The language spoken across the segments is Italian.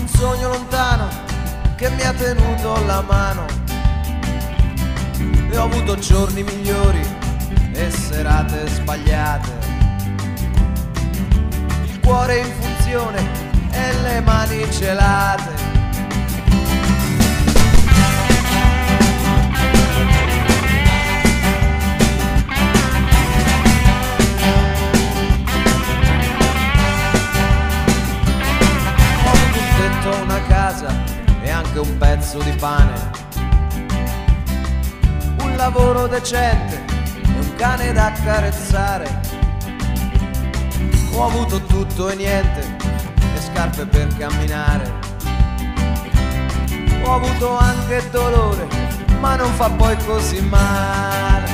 un sogno lontano che mi ha tenuto la mano e ho avuto giorni migliori e serate sbagliate, il cuore in funzione e le mani gelate. Una casa e anche un pezzo di pane, un lavoro decente e un cane da accarezzare. Ho avuto tutto e niente e scarpe per camminare. Ho avuto anche dolore, ma non fa poi così male.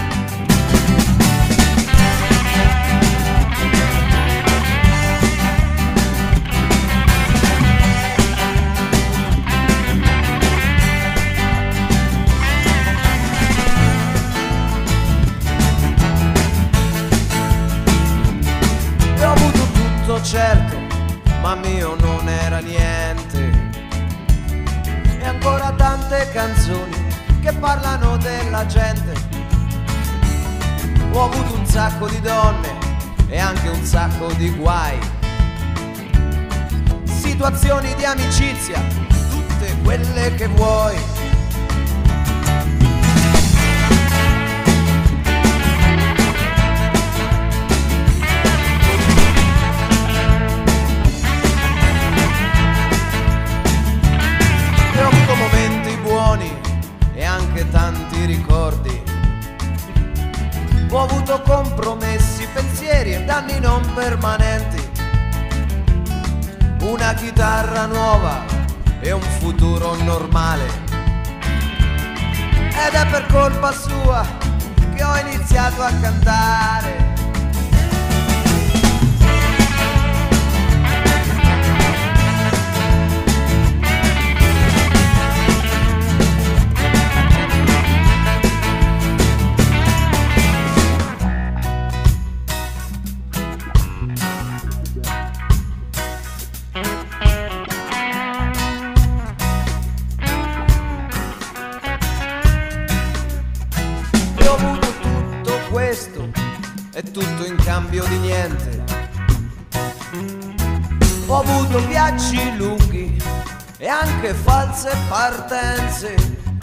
Certo, ma mio non era niente. E ancora tante canzoni che parlano della gente. Ho avuto un sacco di donne e anche un sacco di guai, situazioni di amicizia, tutte quelle che vuoi. E anche tanti ricordi. Ho avuto compromessi, pensieri e danni non permanenti, una chitarra nuova e un futuro normale. Ed è per colpa sua che ho iniziato a cantare. Ho avuto tutto questo e tutto in cambio di niente. Ho avuto viaggi lunghi e anche false partenze.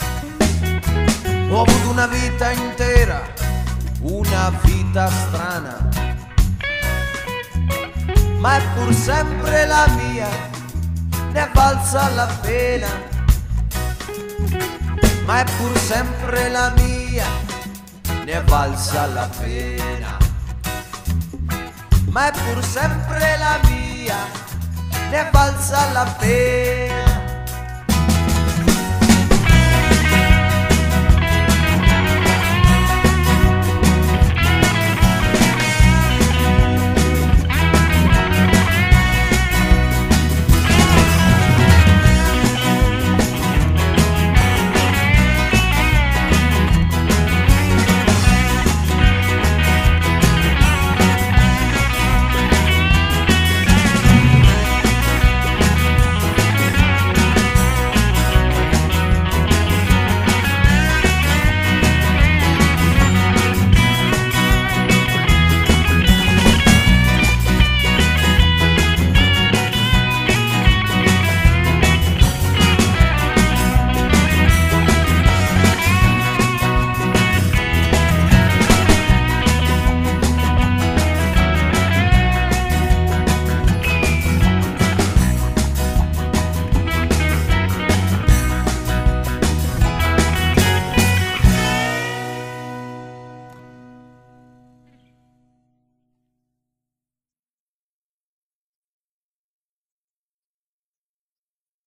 Ho avuto una vita intera, una vita strana, ma è pur sempre la mia, ne è valsa la pena. Ma è pur sempre la mia, ne è valsa la pena. Ma è pur sempre la mia, ne è valsa la pena.